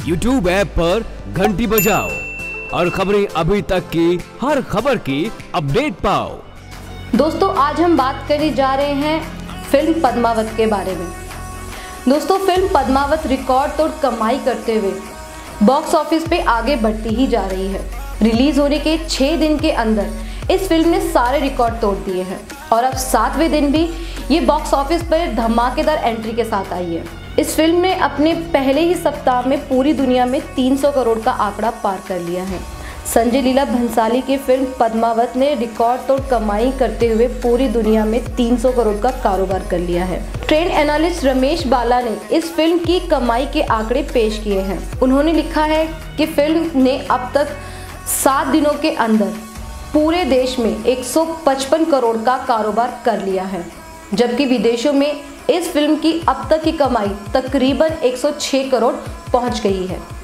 YouTube app पर घंटी बजाओ और खबरें अभी तक की हर खबर की अपडेट पाओ। दोस्तों, आज हम बात करने जा रहे हैं फिल्म पद्मावत के बारे में। दोस्तों, फिल्म पद्मावत रिकॉर्ड तोड़ कमाई करते हुए बॉक्स ऑफिस पे आगे बढ़ती ही जा रही है। रिलीज होने के 6 दिन के अंदर इस फिल्म ने सारे रिकॉर्ड तोड़ दिए हैं और अब 7वें दिन भी ये बॉक्स ऑफिस पर धमाकेदार एंट्री के साथ आई है। इस फिल्म ने अपने पहले ही सप्ताह में पूरी दुनिया में 300 करोड़ का आंकड़ा पार कर लिया है। संजय लीला भंसाली की फिल्म पद्मावत ने रिकॉर्ड तोड़ कमाई करते हुए पूरी दुनिया में 300 करोड़ का कारोबार कर लिया है। ट्रेंड एनालिस्ट रमेश बाला ने इस फिल्म की कमाई के आंकड़े पेश किए हैं। उन्होंने लिखा है कि फिल्म ने अब तक 7 दिनों के अंदर पूरे देश में 155 करोड़ का कारोबार कर लिया है, जबकि विदेशों में इस फिल्म की अब तक की कमाई तकरीबन 106 करोड़ पहुंच गई है।